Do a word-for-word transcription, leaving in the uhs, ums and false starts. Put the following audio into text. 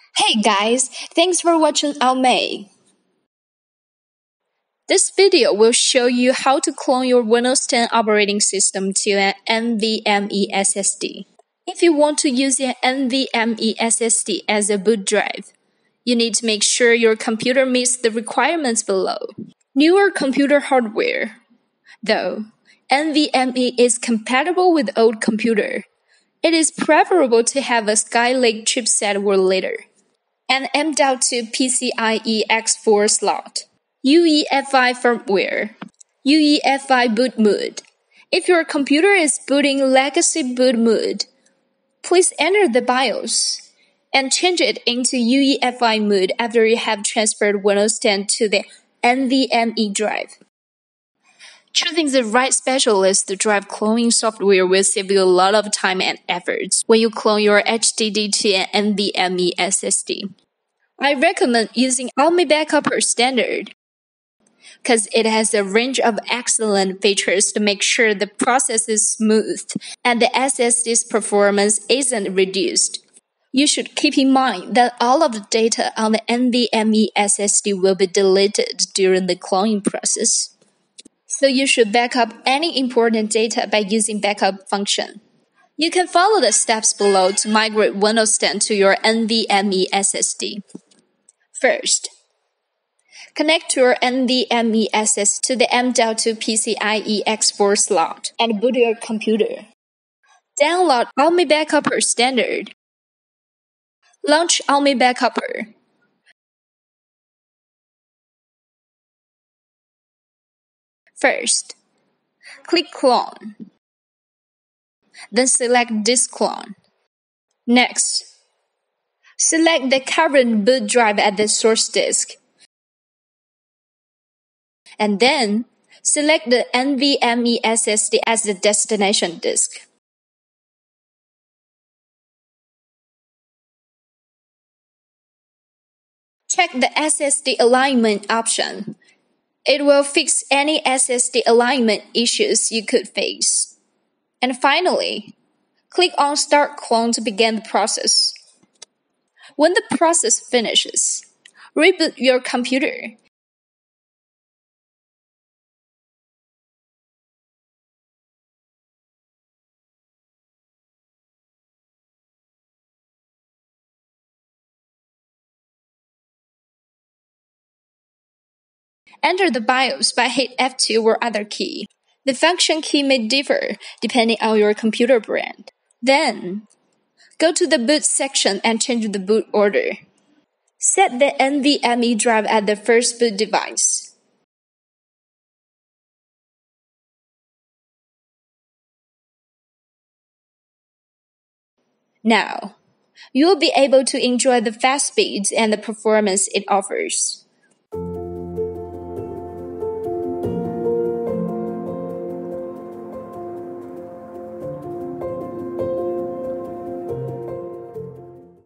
Hey guys, thanks for watching AOMEI. This video will show you how to clone your Windows ten operating system to an NVMe S S D. If you want to use an NVMe S S D as a boot drive, you need to make sure your computer meets the requirements below. Newer computer hardware, though NVMe is compatible with old computer, it is preferable to have a Skylake chipset or later. An M dot two PCIe X four slot, U E F I firmware, U E F I boot mode. If your computer is booting legacy boot mode, please enter the BIOS and change it into U E F I mode after you have transferred Windows ten to the NVMe drive. Choosing the right specialist drive cloning software will save you a lot of time and efforts when you clone your H D D to an NVMe S S D. I recommend using AOMEI Backupper Standard because it has a range of excellent features to make sure the process is smooth and the S S D's performance isn't reduced. You should keep in mind that all of the data on the NVMe S S D will be deleted during the cloning process. So you should back up any important data by using backup function. You can follow the steps below to migrate Windows ten to your NVMe S S D. First, connect your NVMe S S D to the M dot two PCIe X four slot and boot your computer. Download AOMEI Backupper Standard. Launch AOMEI Backupper. First, click Clone. Then select Disk Clone. Next, select the current boot drive at the source disk. And then, select the NVMe S S D as the destination disk. Check the S S D alignment option. It will fix any S S D alignment issues you could face. And finally, click on Start Clone to begin the process. When the process finishes, reboot your computer. Enter the BIOS by hit F two or other key. The function key may differ depending on your computer brand. Then, go to the boot section and change the boot order. Set the NVMe drive at the first boot device. Now, you will be able to enjoy the fast speeds and the performance it offers.